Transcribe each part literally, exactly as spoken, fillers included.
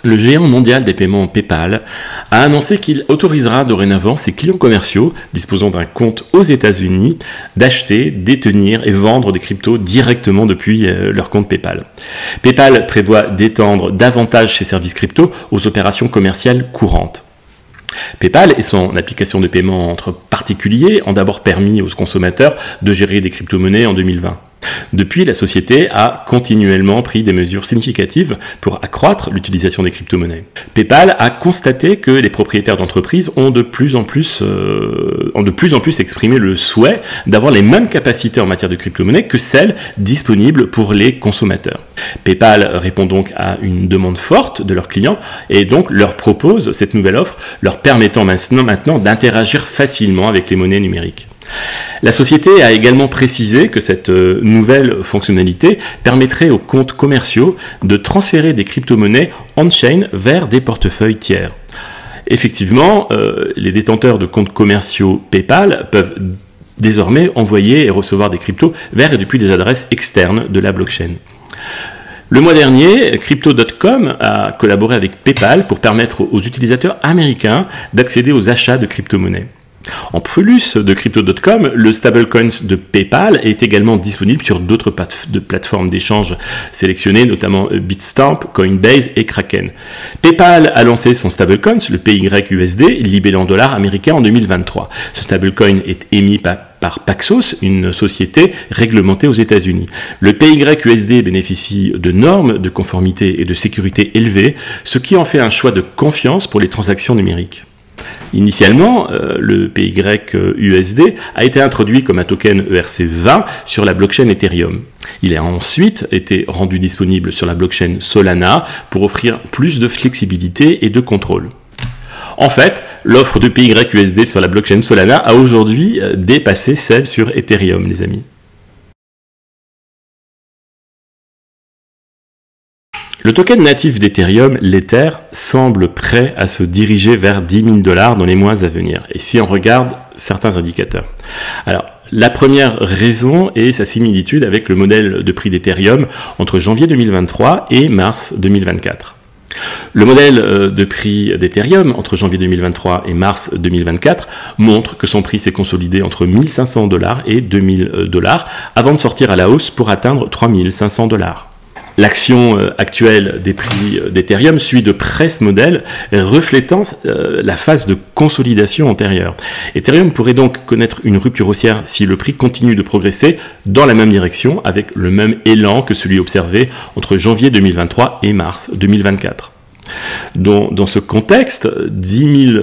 Le géant mondial des paiements PayPal a annoncé qu'il autorisera dorénavant ses clients commerciaux disposant d'un compte aux États-Unis d'acheter, détenir et vendre des cryptos directement depuis leur compte PayPal. PayPal prévoit d'étendre davantage ses services crypto aux opérations commerciales courantes. PayPal et son application de paiement entre particuliers ont d'abord permis aux consommateurs de gérer des crypto-monnaies en deux mille vingt. Depuis, la société a continuellement pris des mesures significatives pour accroître l'utilisation des crypto-monnaies. PayPal a constaté que les propriétaires d'entreprises ont de plus en plus, euh, ont de plus en plus exprimé le souhait d'avoir les mêmes capacités en matière de crypto-monnaies que celles disponibles pour les consommateurs. PayPal répond donc à une demande forte de leurs clients et donc leur propose cette nouvelle offre, leur permettant maintenant, maintenant d'interagir facilement avec les monnaies numériques. La société a également précisé que cette nouvelle fonctionnalité permettrait aux comptes commerciaux de transférer des crypto-monnaies on-chain vers des portefeuilles tiers. Effectivement, euh, les détenteurs de comptes commerciaux PayPal peuvent désormais envoyer et recevoir des cryptos vers et depuis des adresses externes de la blockchain. Le mois dernier, Crypto point com a collaboré avec PayPal pour permettre aux utilisateurs américains d'accéder aux achats de crypto-monnaies. En plus de Crypto point com, le stablecoin de PayPal est également disponible sur d'autres plateformes d'échange sélectionnées, notamment Bitstamp, Coinbase et Kraken. PayPal a lancé son stablecoin, le P Y U S D, libellé en dollars américains en deux mille vingt-trois. Ce stablecoin est émis par par Paxos, une société réglementée aux États-Unis. Le P Y U S D bénéficie de normes de conformité et de sécurité élevées, ce qui en fait un choix de confiance pour les transactions numériques. Initialement, euh, le P Y U S D a été introduit comme un token E R C vingt sur la blockchain Ethereum. Il a ensuite été rendu disponible sur la blockchain Solana pour offrir plus de flexibilité et de contrôle. En fait, l'offre de P Y U S D sur la blockchain Solana a aujourd'hui dépassé celle sur Ethereum, les amis. Le token natif d'Ethereum, l'Ether, semble prêt à se diriger vers dix mille dollars dans les mois à venir. Et si on regarde certains indicateurs. Alors, la première raison est sa similitude avec le modèle de prix d'Ethereum entre janvier deux mille vingt-trois et mars deux mille vingt-quatre. Le modèle de prix d'Ethereum entre janvier deux mille vingt-trois et mars deux mille vingt-quatre montre que son prix s'est consolidé entre mille cinq cents dollars et deux mille dollars avant de sortir à la hausse pour atteindre trois mille cinq cents dollars. L'action actuelle des prix d'Ethereum suit de près ce modèle, reflétant la phase de consolidation antérieure. Ethereum pourrait donc connaître une rupture haussière si le prix continue de progresser dans la même direction, avec le même élan que celui observé entre janvier deux mille vingt-trois et mars deux mille vingt-quatre. Dans, dans ce contexte, dix mille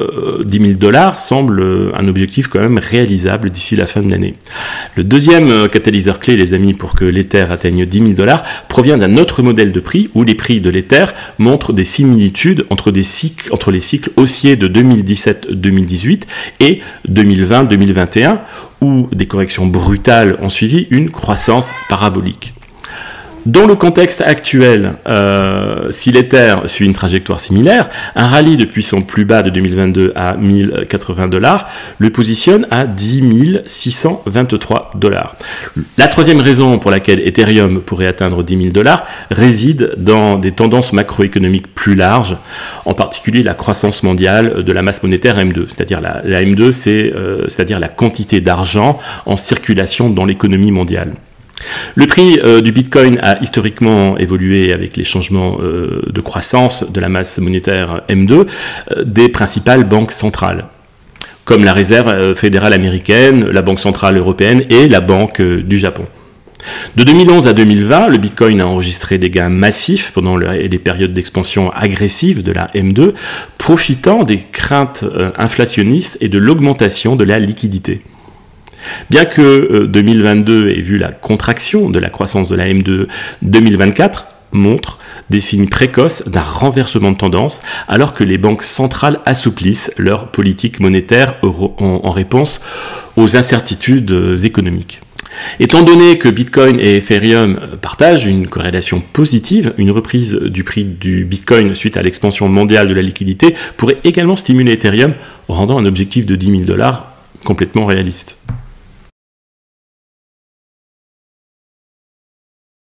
dollars semble un objectif quand même réalisable d'ici la fin de l'année. Le deuxième catalyseur clé, les amis, pour que l'Ether atteigne dix mille dollars provient d'un autre modèle de prix où les prix de l'Ether montrent des similitudes entre, des cycles, entre les cycles haussiers de deux mille dix-sept deux mille dix-huit et deux mille vingt deux mille vingt et un où des corrections brutales ont suivi une croissance parabolique. Dans le contexte actuel, euh, si l'Ether suit une trajectoire similaire, un rallye depuis son plus bas de deux mille vingt-deux à mille quatre-vingts dollars le positionne à dix mille six cent vingt-trois dollars. La troisième raison pour laquelle Ethereum pourrait atteindre dix mille dollars réside dans des tendances macroéconomiques plus larges, en particulier la croissance mondiale de la masse monétaire M deux. C'est-à-dire la, la M deux, c'est, euh, c'est-à-dire la quantité d'argent en circulation dans l'économie mondiale. Le prix euh, du Bitcoin a historiquement évolué avec les changements euh, de croissance de la masse monétaire M deux euh, des principales banques centrales, comme la Réserve fédérale américaine, la Banque centrale européenne et la Banque euh, du Japon. De deux mille onze à deux mille vingt, le Bitcoin a enregistré des gains massifs pendant les périodes d'expansion agressive de la M deux, profitant des craintes euh, inflationnistes et de l'augmentation de la liquidité. Bien que euh, deux mille vingt-deux ait vu la contraction de la croissance de la M deux, deux mille vingt-quatre montre des signes précoces d'un renversement de tendance alors que les banques centrales assouplissent leur politique monétaire en, en réponse aux incertitudes économiques. Étant donné que Bitcoin et Ethereum partagent une corrélation positive, une reprise du prix du Bitcoin suite à l'expansion mondiale de la liquidité pourrait également stimuler Ethereum, rendant un objectif de dix mille dollars complètement réaliste.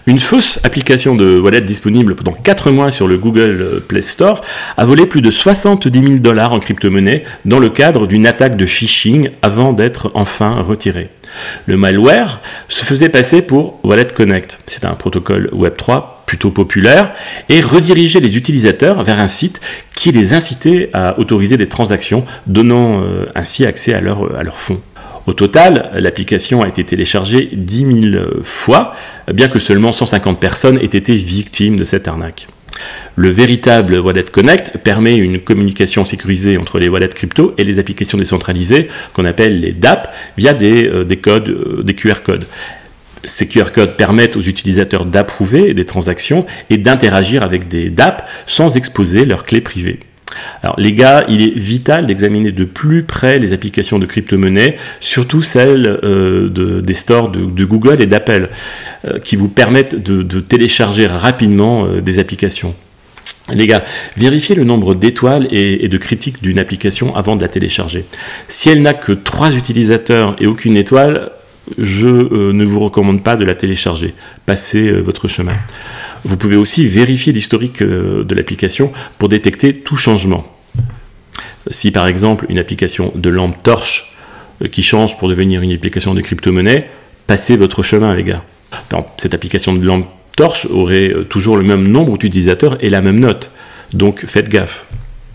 Une fausse application de wallet disponible pendant quatre mois sur le Google Play Store a volé plus de soixante-dix mille dollars en crypto-monnaie dans le cadre d'une attaque de phishing avant d'être enfin retirée. Le malware se faisait passer pour Wallet Connect, c'est un protocole web trois plutôt populaire, et redirigeait les utilisateurs vers un site qui les incitait à autoriser des transactions, donnant euh, ainsi accès à leurs à leur fonds. Au total, l'application a été téléchargée dix mille fois, bien que seulement cent cinquante personnes aient été victimes de cette arnaque. Le véritable Wallet Connect permet une communication sécurisée entre les wallets crypto et les applications décentralisées, qu'on appelle les D A P, via des, euh, des codes, euh, des Q R codes. Ces Q R codes permettent aux utilisateurs d'approuver des transactions et d'interagir avec des D A P sans exposer leurs clés privées. Alors les gars, il est vital d'examiner de plus près les applications de crypto-monnaie, surtout celles euh, de, des stores de, de Google et d'Apple, euh, qui vous permettent de, de télécharger rapidement euh, des applications. Les gars, vérifiez le nombre d'étoiles et, et de critiques d'une application avant de la télécharger. Si elle n'a que trois utilisateurs et aucune étoile, je euh, ne vous recommande pas de la télécharger. Passez euh, votre chemin. Vous pouvez aussi vérifier l'historique euh, de l'application pour détecter tout changement. Si par exemple une application de lampe torche euh, qui change pour devenir une application de crypto-monnaie, passez votre chemin les gars. Alors, cette application de lampe torche aurait euh, toujours le même nombre d'utilisateurs et la même note. Donc faites gaffe.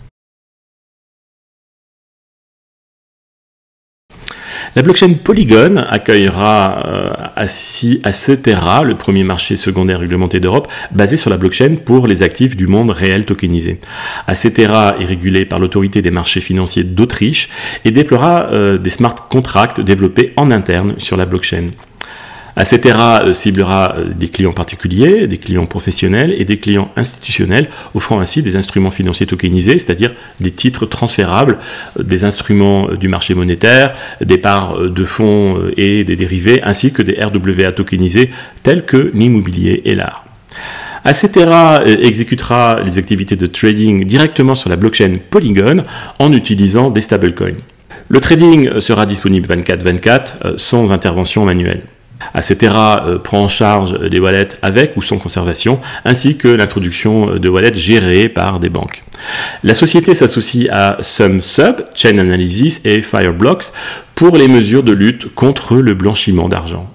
La blockchain Polygon accueillera euh, Acetera, le premier marché secondaire réglementé d'Europe, basé sur la blockchain pour les actifs du monde réel tokenisé. Acetera est régulé par l'autorité des marchés financiers d'Autriche et déploiera euh, des smart contracts développés en interne sur la blockchain. Acetera euh, ciblera euh, des clients particuliers, des clients professionnels et des clients institutionnels, offrant ainsi des instruments financiers tokenisés, c'est-à-dire des titres transférables, euh, des instruments euh, du marché monétaire, des parts euh, de fonds euh, et des dérivés, ainsi que des R W A tokenisés tels que l'immobilier et l'art. Acetera euh, exécutera les activités de trading directement sur la blockchain Polygon en utilisant des stablecoins. Le trading sera disponible vingt-quatre vingt-quatre euh, sans intervention manuelle. Acetera euh, prend en charge les wallets avec ou sans conservation, ainsi que l'introduction de wallets gérés par des banques. La société s'associe à SumSub, Chain Analysis et Fireblocks pour les mesures de lutte contre le blanchiment d'argent.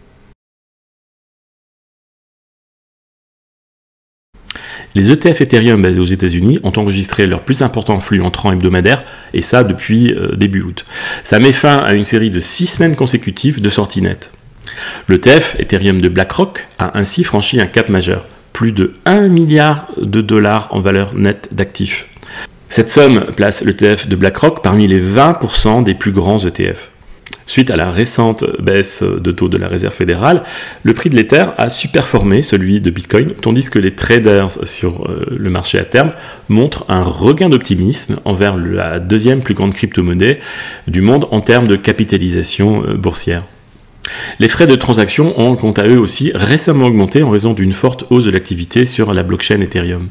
Les E T F Ethereum basés aux États-Unis ont enregistré leur plus important flux entrant hebdomadaire, et ça depuis euh, début août. Ça met fin à une série de six semaines consécutives de sorties nettes. L'E T F Ethereum de BlackRock a ainsi franchi un cap majeur, plus de un milliard de dollars en valeur nette d'actifs. Cette somme place l'E T F de BlackRock parmi les vingt pour cent des plus grands E T F. Suite à la récente baisse de taux de la Réserve fédérale, le prix de l'Ether a superformé celui de Bitcoin, tandis que les traders sur le marché à terme montrent un regain d'optimisme envers la deuxième plus grande crypto-monnaie du monde en termes de capitalisation boursière. Les frais de transaction ont quant à eux aussi récemment augmenté en raison d'une forte hausse de l'activité sur la blockchain Ethereum.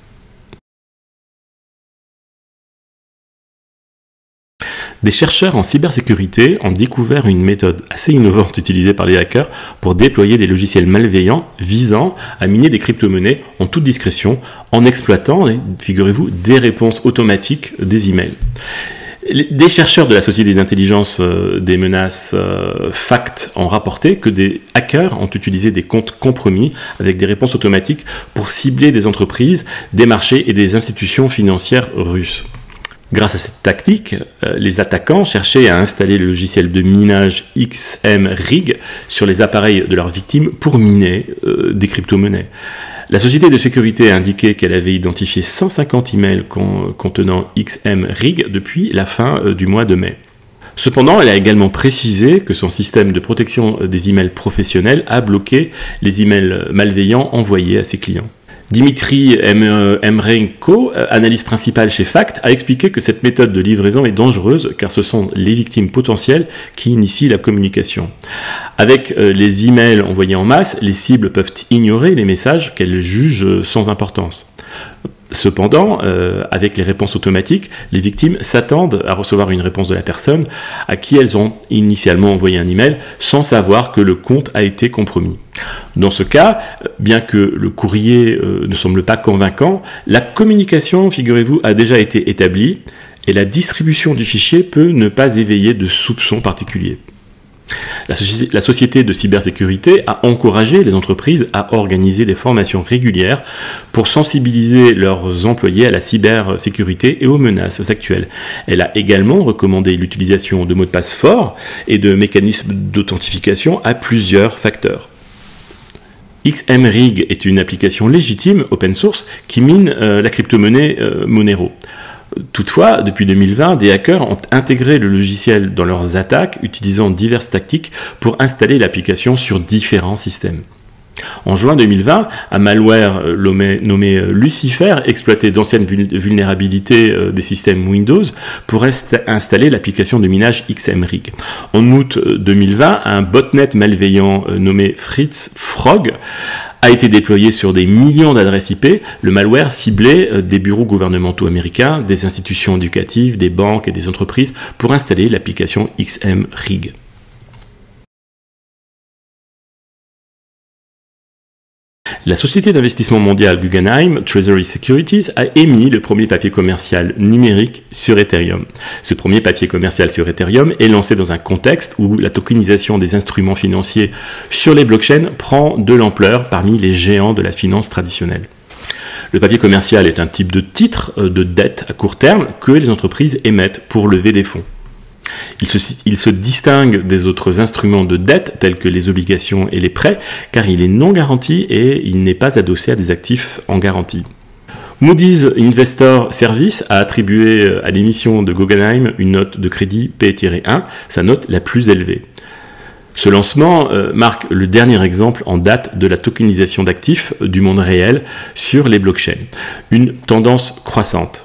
Des chercheurs en cybersécurité ont découvert une méthode assez innovante utilisée par les hackers pour déployer des logiciels malveillants visant à miner des crypto-monnaies en toute discrétion en exploitant, figurez-vous, des réponses automatiques des emails. Des chercheurs de la Société d'intelligence des menaces FACT ont rapporté que des hackers ont utilisé des comptes compromis avec des réponses automatiques pour cibler des entreprises, des marchés et des institutions financières russes. Grâce à cette tactique, les attaquants cherchaient à installer le logiciel de minage X M Rig sur les appareils de leurs victimes pour miner euh, des crypto-monnaies. La société de sécurité a indiqué qu'elle avait identifié cent cinquante emails contenant X M Rig depuis la fin du mois de mai. Cependant, elle a également précisé que son système de protection des emails professionnels a bloqué les emails malveillants envoyés à ses clients. Dimitri Emrenko, analyste principal chez FACT, a expliqué que cette méthode de livraison est dangereuse car ce sont les victimes potentielles qui initient la communication. Avec les emails envoyés en masse, les cibles peuvent ignorer les messages qu'elles jugent sans importance. Cependant, euh, avec les réponses automatiques, les victimes s'attendent à recevoir une réponse de la personne à qui elles ont initialement envoyé un email sans savoir que le compte a été compromis. Dans ce cas, bien que le courrier euh, ne semble pas convaincant, la communication, figurez-vous, a déjà été établie et la distribution du fichier peut ne pas éveiller de soupçons particuliers. La, soci la société de cybersécurité a encouragé les entreprises à organiser des formations régulières pour sensibiliser leurs employés à la cybersécurité et aux menaces actuelles. Elle a également recommandé l'utilisation de mots de passe forts et de mécanismes d'authentification à plusieurs facteurs. XMRig est une application légitime, open source, qui mine euh, la crypto-monnaie euh, Monero. Toutefois, depuis deux mille vingt, des hackers ont intégré le logiciel dans leurs attaques, utilisant diverses tactiques pour installer l'application sur différents systèmes. En juin deux mille vingt, un malware nommé Lucifer exploitait d'anciennes vulnérabilités des systèmes Windows pour installer l'application de minage XMRig. En août deux mille vingt, un botnet malveillant nommé Fritz Frog a été déployé sur des millions d'adresses I P. Le malware ciblait des bureaux gouvernementaux américains, des institutions éducatives, des banques et des entreprises pour installer l'application XMRig. La société d'investissement mondiale Guggenheim Treasury Securities a émis le premier papier commercial numérique sur Ethereum. Ce premier papier commercial sur Ethereum est lancé dans un contexte où la tokenisation des instruments financiers sur les blockchains prend de l'ampleur parmi les géants de la finance traditionnelle. Le papier commercial est un type de titre de dette à court terme que les entreprises émettent pour lever des fonds. Il se, il se distingue des autres instruments de dette tels que les obligations et les prêts car il est non garanti et il n'est pas adossé à des actifs en garantie. Moody's Investor Service a attribué à l'émission de Guggenheim une note de crédit P un, sa note la plus élevée. Ce lancement euh, marque le dernier exemple en date de la tokenisation d'actifs du monde réel sur les blockchains, une tendance croissante.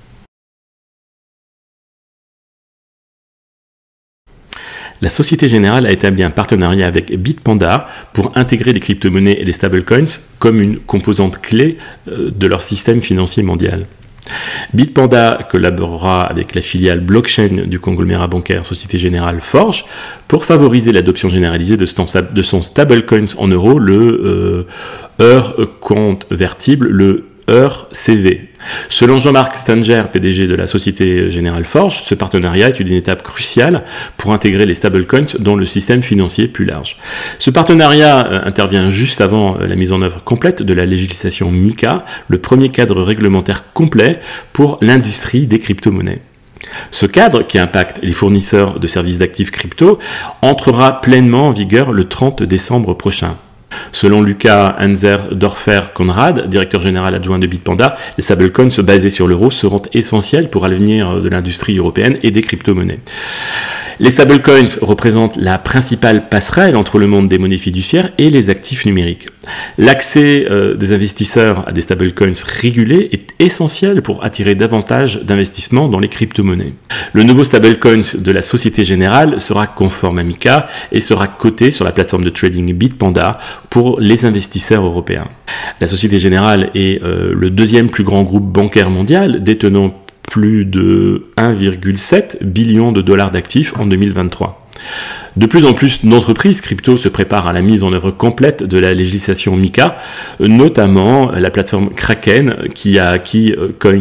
La Société Générale a établi un partenariat avec Bitpanda pour intégrer les crypto-monnaies et les stablecoins comme une composante clé de leur système financier mondial. Bitpanda collaborera avec la filiale blockchain du conglomérat bancaire Société Générale Forge pour favoriser l'adoption généralisée de son stablecoin en euros, le euh, Eure convertible, le Eure C V. Selon Jean-Marc Stanger, P D G de la Société Générale Forge, ce partenariat est une étape cruciale pour intégrer les stablecoins dans le système financier plus large. Ce partenariat intervient juste avant la mise en œuvre complète de la législation MiCA, le premier cadre réglementaire complet pour l'industrie des crypto-monnaies. Ce cadre, qui impacte les fournisseurs de services d'actifs crypto, entrera pleinement en vigueur le trente décembre prochain. Selon Lucas Hanser-Dorfer-Konrad, directeur général adjoint de Bitpanda, les stablecoins basés sur l'euro seront essentiels pour l'avenir de l'industrie européenne et des crypto-monnaies. Les stablecoins représentent la principale passerelle entre le monde des monnaies fiduciaires et les actifs numériques. L'accès euh, des investisseurs à des stablecoins régulés est essentiel pour attirer davantage d'investissements dans les crypto-monnaies. Le nouveau stablecoin de la Société Générale sera conforme à MiCA et sera coté sur la plateforme de trading Bitpanda pour les investisseurs européens. La Société Générale est euh, le deuxième plus grand groupe bancaire mondial, détenant plus de un virgule sept billion de dollars d'actifs en deux mille vingt-trois. De plus en plus d'entreprises crypto se préparent à la mise en œuvre complète de la législation MiCA, notamment la plateforme Kraken qui a acquis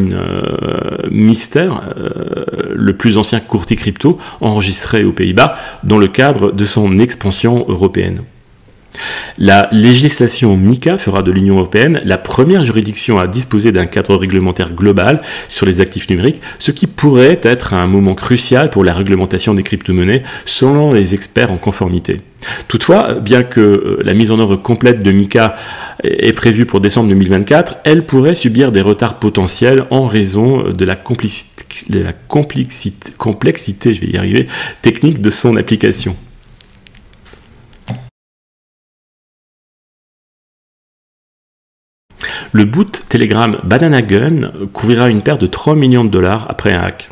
CoinMister, le plus ancien courtier crypto enregistré aux Pays-Bas dans le cadre de son expansion européenne. La législation MiCA fera de l'Union européenne la première juridiction à disposer d'un cadre réglementaire global sur les actifs numériques, ce qui pourrait être un moment crucial pour la réglementation des crypto-monnaies selon les experts en conformité. Toutefois, bien que la mise en œuvre complète de MiCA est prévue pour décembre deux mille vingt-quatre, elle pourrait subir des retards potentiels en raison de la complexité, de la complexité, complexité je vais y arriver, technique de son application. Le boot Telegram Banana Gun couvrira une perte de trois millions de dollars après un hack.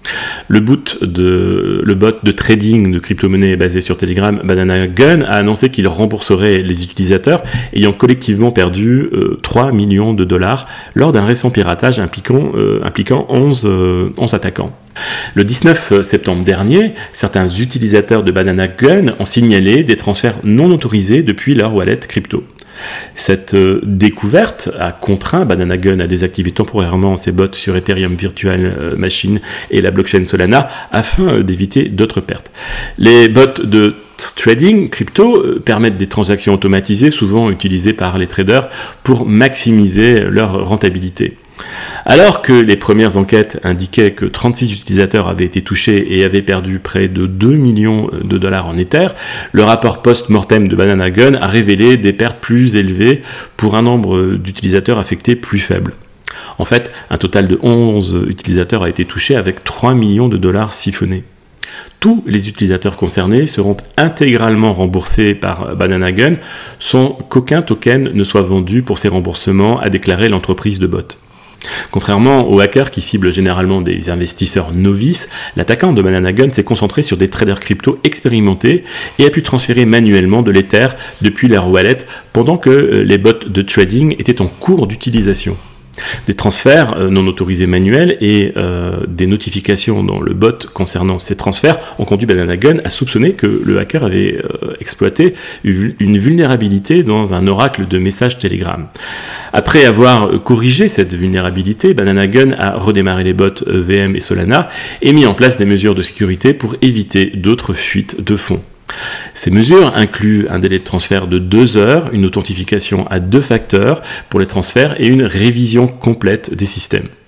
Le, boot de, le bot de trading de crypto-monnaie basé sur Telegram, Banana Gun, a annoncé qu'il rembourserait les utilisateurs ayant collectivement perdu euh, trois millions de dollars lors d'un récent piratage impliquant, euh, impliquant onze, euh, onze attaquants. Le dix-neuf septembre dernier, certains utilisateurs de Banana Gun ont signalé des transferts non autorisés depuis leur wallet crypto. Cette euh, découverte a contraint Banana Gun à désactiver temporairement ses bots sur Ethereum Virtual euh, Machine et la blockchain Solana afin euh, d'éviter d'autres pertes. Les bots de trading crypto euh, permettent des transactions automatisées souvent utilisées par les traders pour maximiser leur rentabilité. Alors que les premières enquêtes indiquaient que trente-six utilisateurs avaient été touchés et avaient perdu près de deux millions de dollars en Ether, le rapport post-mortem de Banana Gun a révélé des pertes plus élevées pour un nombre d'utilisateurs affectés plus faible. En fait, un total de onze utilisateurs a été touché avec trois millions de dollars siphonnés. Tous les utilisateurs concernés seront intégralement remboursés par Banana Gun sans qu'aucun token ne soit vendu pour ces remboursements, a déclaré l'entreprise de bots. Contrairement aux hackers qui ciblent généralement des investisseurs novices, l'attaquant de Banana Gun s'est concentré sur des traders crypto expérimentés et a pu transférer manuellement de l'Ether depuis leur wallet pendant que les bots de trading étaient en cours d'utilisation. Des transferts non autorisés manuels et euh, des notifications dans le bot concernant ces transferts ont conduit Banana Gun à soupçonner que le hacker avait euh, exploité une vulnérabilité dans un oracle de messages Telegram. Après avoir corrigé cette vulnérabilité, Banana Gun a redémarré les bots V M et Solana et mis en place des mesures de sécurité pour éviter d'autres fuites de fonds. Ces mesures incluent un délai de transfert de deux heures, une authentification à deux facteurs pour les transferts et une révision complète des systèmes.